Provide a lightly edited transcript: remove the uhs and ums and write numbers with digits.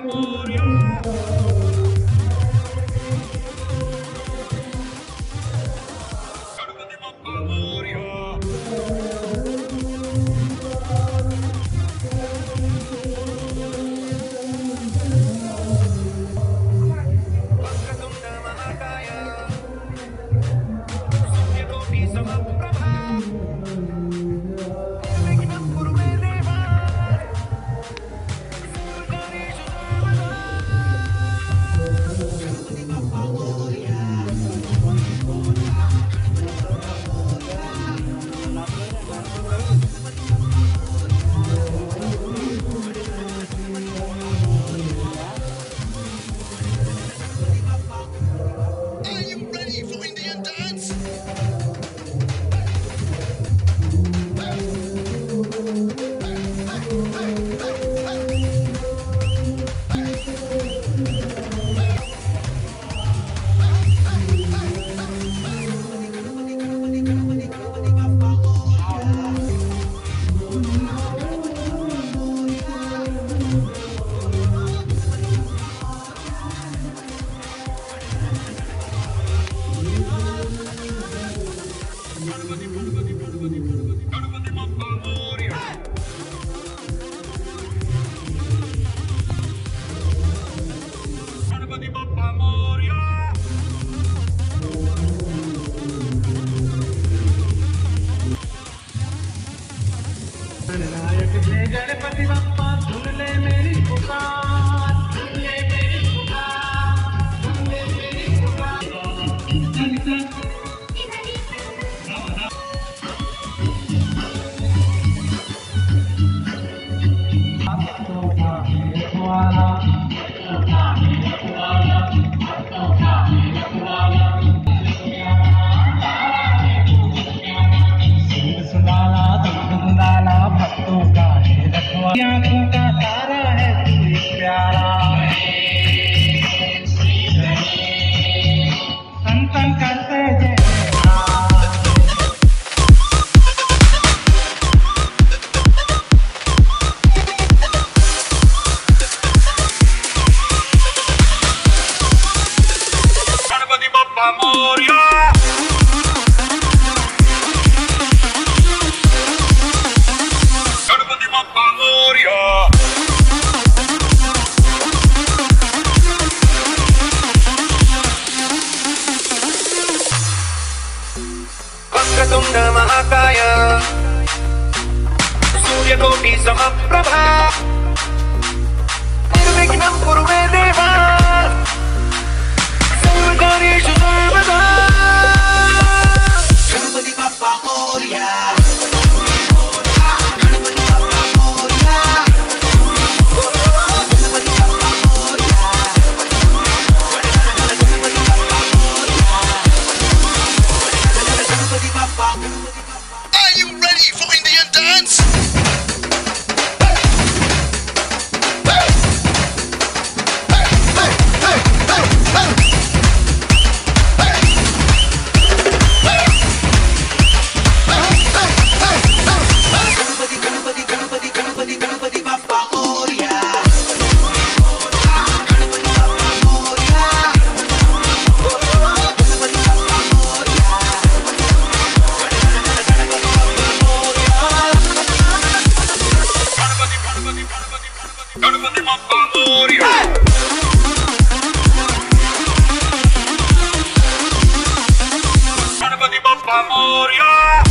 गणपति बप्पा सुन ले मेरी पुकार, सुन ले मेरी पुकार, सुन ले मेरी पुकार। आँखों का तारा है तू प्यारा, संतन करते जय गणपति बप्पा मोरया। वक्रतुंड महाकाय सूर्यकोटि समप्रभा निर्विघ्नं कुरु मे देवा सर्वकार्येषु सर्वदा। Ganpati Bappa Morya. Are you ready for Indian dance? Ganpati Bappa Morya. Ganpati Bappa Morya.